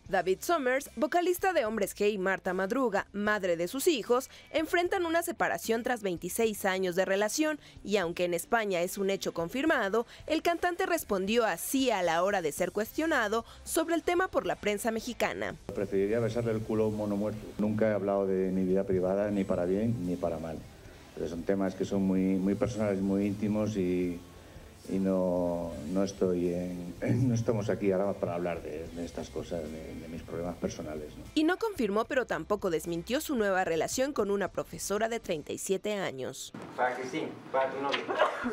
David Summers, vocalista de Hombres G, y Marta Madruga, madre de sus hijos, enfrentan una separación tras 26 años de relación y aunque en España es un hecho confirmado, el cantante respondió así a la hora de ser cuestionado sobre el tema por la prensa mexicana. Preferiría besarle el culo a un mono muerto. Nunca he hablado de mi vida privada ni para bien ni para mal. Pero son temas que son muy personales, muy íntimos y no estamos aquí ahora para hablar de estas cosas, de mis problemas personales, ¿no? Y no confirmó, pero tampoco desmintió su nueva relación con una profesora de 37 años. Para Cristín, para tu novio.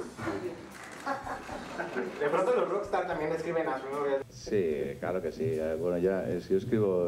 De pronto los rockstar también escriben a su novia. Sí, claro que sí. Bueno, yo escribo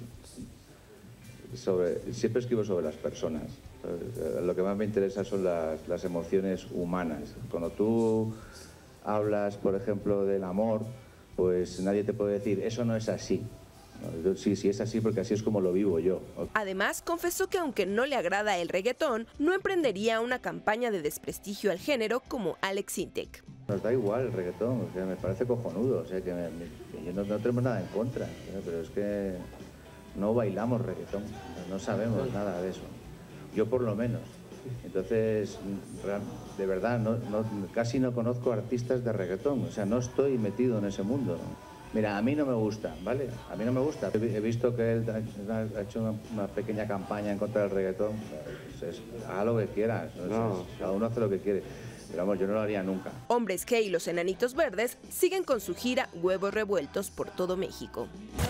siempre escribo sobre las personas. Lo que más me interesa son las emociones humanas. Cuando tú hablas, por ejemplo, del amor, pues nadie te puede decir, eso no es así. Sí, es así porque así es como lo vivo yo. Además, confesó que aunque no le agrada el reggaetón, no emprendería una campaña de desprestigio al género como Alex Sintek. Nos da igual el reggaetón, o sea, me parece cojonudo, o sea, que yo no tenemos nada en contra, pero es que no bailamos reggaetón, no sabemos nada de eso. Yo por lo menos. Entonces, de verdad, casi no conozco artistas de reggaetón, o sea, no estoy metido en ese mundo. Mira, a mí no me gusta, ¿vale? A mí no me gusta. He visto que él ha hecho una pequeña campaña en contra del reggaetón. Pues haga lo que quiera, cada uno hace lo que quiere. Pero vamos, yo no lo haría nunca. Hombres G y los Enanitos Verdes siguen con su gira Huevos Revueltos por todo México.